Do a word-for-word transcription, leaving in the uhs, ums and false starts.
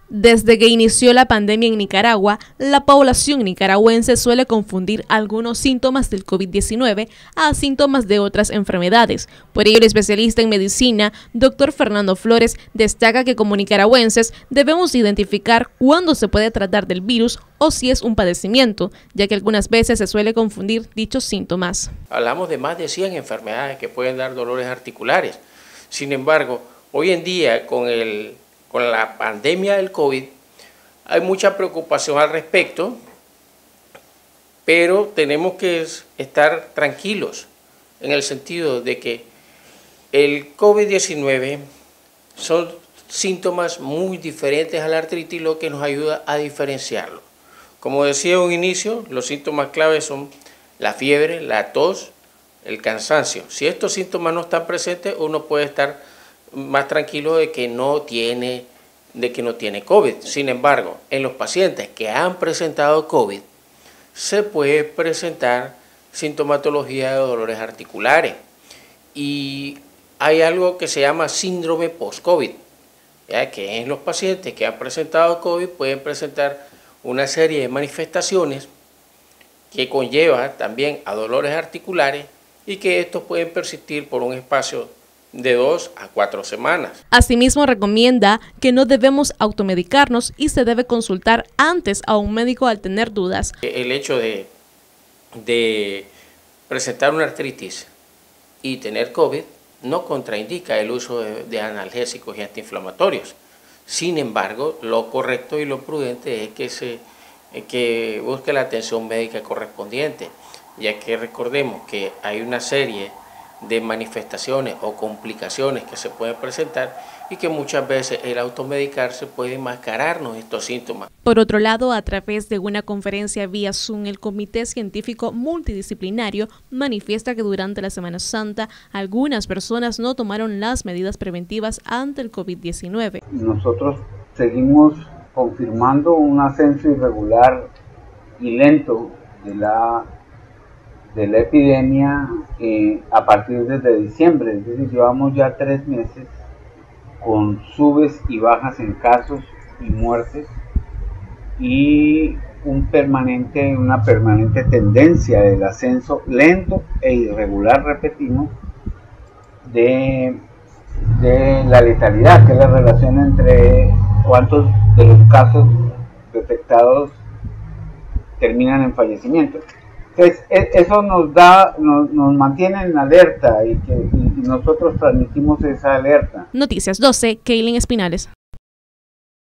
Desde que inició la pandemia en Nicaragua, la población nicaragüense suele confundir algunos síntomas del COVID diecinueve a síntomas de otras enfermedades. Por ello, el especialista en medicina, doctor Fernando Flores, destaca que como nicaragüenses debemos identificar cuándo se puede tratar del virus o si es un padecimiento, ya que algunas veces se suele confundir dichos síntomas. Hablamos de más de cien enfermedades que pueden dar dolores articulares. Sin embargo, hoy en día con el Con la pandemia del COVID hay mucha preocupación al respecto, pero tenemos que estar tranquilos en el sentido de que el COVID diecinueve son síntomas muy diferentes a la artritis, lo que nos ayuda a diferenciarlo. Como decía en un inicio, los síntomas claves son la fiebre, la tos, el cansancio. Si estos síntomas no están presentes, uno puede estar más tranquilo de que no tiene, de que no tiene COVID. Sin embargo, en los pacientes que han presentado COVID, se puede presentar sintomatología de dolores articulares. Y hay algo que se llama síndrome post-COVID, ya que en los pacientes que han presentado COVID pueden presentar una serie de manifestaciones que conlleva también a dolores articulares y que estos pueden persistir por un espacio de dos a cuatro semanas. Asimismo, recomienda que no debemos automedicarnos y se debe consultar antes a un médico al tener dudas. El hecho de, de presentar una artritis y tener COVID no contraindica el uso de, de analgésicos y antiinflamatorios. Sin embargo, lo correcto y lo prudente es que, se, que busque la atención médica correspondiente, ya que recordemos que hay una serie de manifestaciones o complicaciones que se pueden presentar y que muchas veces el automedicarse puede enmascararnos estos síntomas. Por otro lado, a través de una conferencia vía Zoom, el Comité Científico Multidisciplinario manifiesta que durante la Semana Santa algunas personas no tomaron las medidas preventivas ante el COVID diecinueve. Nosotros seguimos confirmando un ascenso irregular y lento de la de la epidemia eh, a partir desde diciembre, es decir, llevamos ya tres meses con subes y bajas en casos y muertes y un permanente, una permanente tendencia del ascenso lento e irregular, repetimos, de, de la letalidad, que es la relación entre cuántos de los casos detectados terminan en fallecimiento. Entonces, eso nos da, nos, nos mantiene en alerta y, que, y nosotros transmitimos esa alerta. Noticias doce, Kaylin Espinales.